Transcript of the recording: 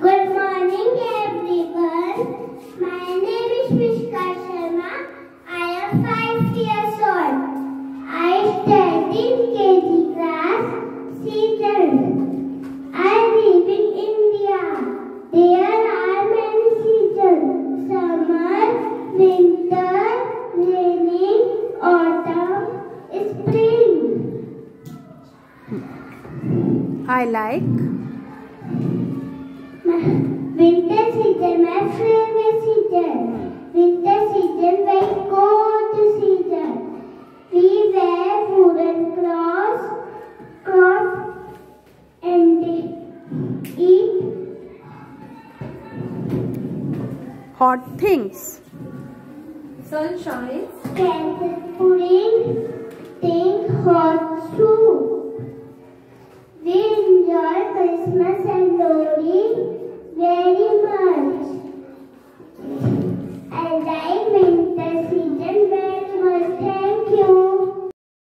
Good morning everyone. My name is Mishka Sharma. I am 5 years old. I study in KG class, season. I live in India. There are many seasons: summer, winter, rainy, autumn, spring. I like winter season, my favorite season. Winter season, very cold season. We wear woolen cloth and eat hot things. Sunshine. candle pudding, think hot soup. We enjoy Christmas and New